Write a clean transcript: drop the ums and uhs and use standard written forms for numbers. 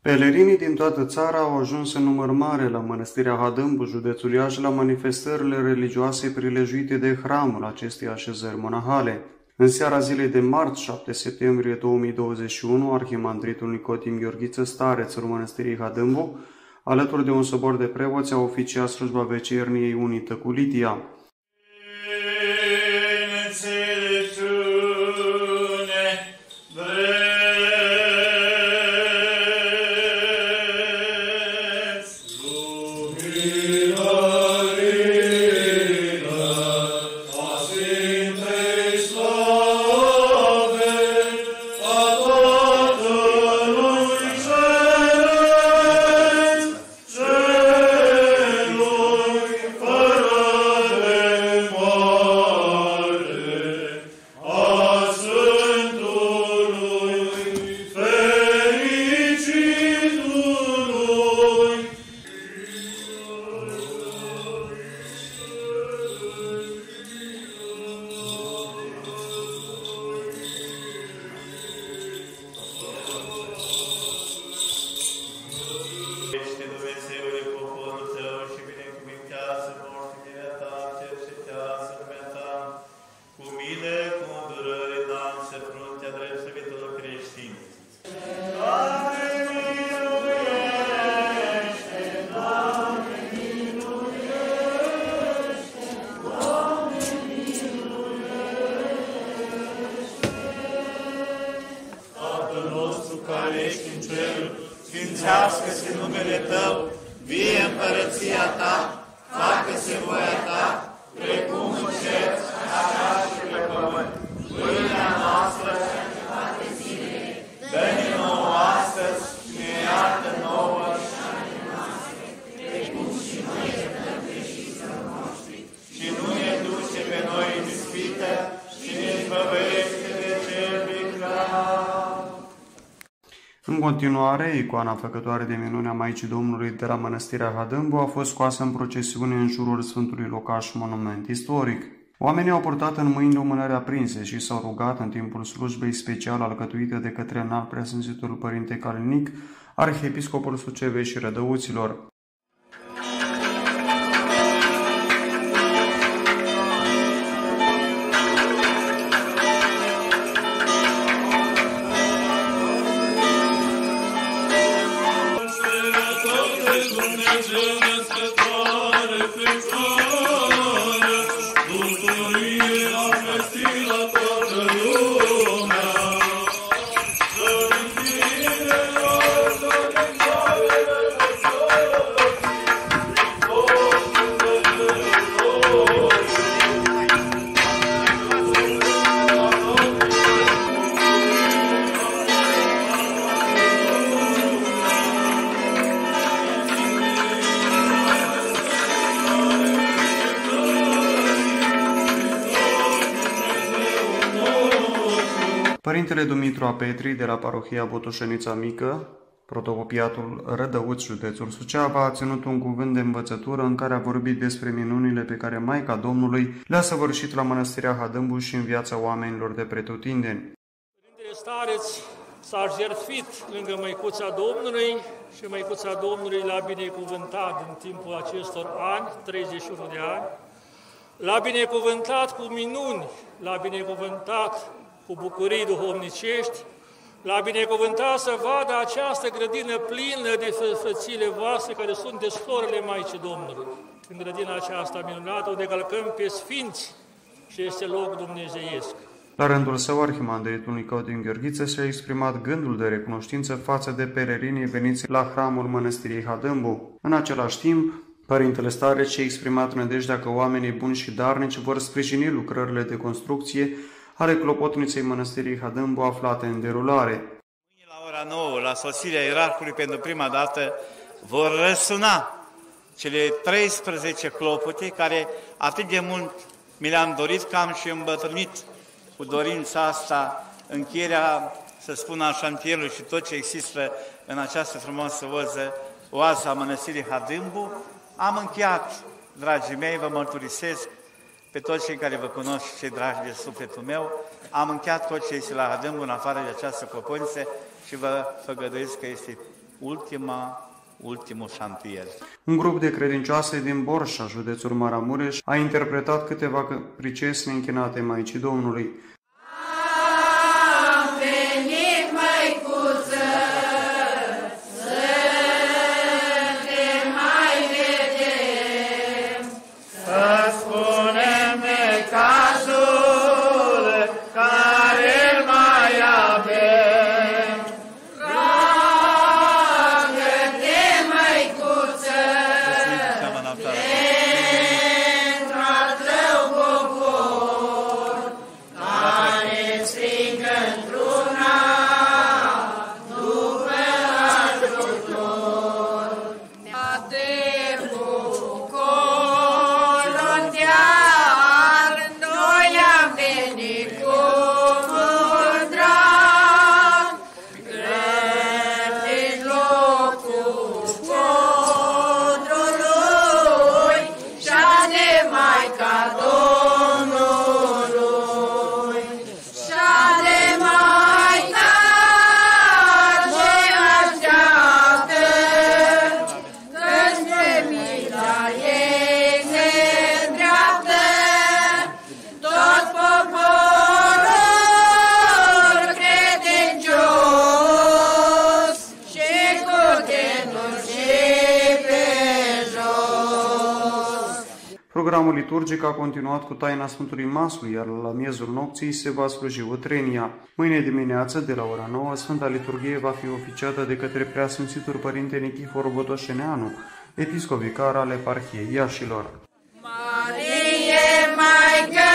Pelerinii din toată țara au ajuns în număr mare la Mănăstirea Hadâmbu, județul Iași, la manifestările religioase prilejuite de hramul acestei așezări monahale. În seara zilei de marți, 7 septembrie 2021, arhimandritul Nicodim Gheorghiță, starețul Mănăstirii Hadâmbu, alături de un sobor de preoți, a oficiat slujba vecerniei unită cu Litia. Sfințească-se numele Tău, vie împărăția Ta, facă-se voia Ta, precum în cer, așa și pe pământ. Pâinea noastră, dă-ne nouă astăzi și ne iartă nouă precum și noi iertăm greșiților noștri. Și nu ne duce pe noi în ispită și ne izbăvește de cel viclean. În continuare, icoana făcătoare de minune a Maicii Domnului de la Mănăstirea Hadâmbu a fost scoasă în procesiune în jurul Sfântului Locaș, monument istoric. Oamenii au purtat în mâini lumânări aprinse și s-au rugat în timpul slujbei special alcătuite de către înalt preasfințitul Părinte Calinic, arhiepiscopul Sucevei și Rădăuților. Părintele Dumitru Apetri, de la parohia Botoșenița Mică, protocopiatul Rădăuț, județul Suceava, a ținut un cuvânt de învățătură în care a vorbit despre minunile pe care Maica Domnului le-a săvârșit la Mănăstirea Hadâmbu și în viața oamenilor de pretutindeni. Părintele stareț s-a jertfit lângă Măicuța Domnului și Măicuța Domnului l-a binecuvântat în timpul acestor ani, 31 de ani. L-a binecuvântat cu minuni, l-a binecuvântat cu bucurii duhovnicești, l-a binecuvântat să vadă această grădină plină de frățile voastre care sunt desflorele Maicii Domnului. În grădina aceasta minunată, unde călcăm pe sfinți și este loc dumnezeiesc. La rândul său, arhimandritul Nicodim Gheorghiță și-a exprimat gândul de recunoștință față de pelerinii veniți la hramul Mănăstirii Hadâmbu. În același timp, Părintele stareț și-a exprimat nădejdea că oamenii buni și darnici vor sprijini lucrările de construcție ale clopotniței Mănăstirii Hadâmbu aflate în derulare. La ora 9, la sosirea ierarhului, pentru prima dată, vor răsuna cele 13 clopote care atât de mult mi le-am dorit că am și îmbătrânit cu dorința asta, încheierea, să spun, a șantierului și tot ce există în această frumoasă oază a Mănăstirii Hadâmbu. Am încheiat, dragii mei, vă mărturisesc, pe toți cei care vă cunosc și cei dragi de sufletul meu, am încheiat tot ce este la Hadâmbu în afară de această clopotniță și vă făgăduiesc că este ultimul șantier. Un grup de credincioase din Borșa, județul Maramureș, a interpretat câteva pricesne închinate Maicii Domnului. Programul liturgic a continuat cu taina Sfântului Maslu, iar la miezul nopții se va sluji utrenia. Mâine dimineață, de la ora 9, Sfânta Liturghie va fi oficiată de către Preasfințitul Părinte Nichifor Botoșeneanu, episcop vicar al Eparhiei Iașilor. Marie, Maică!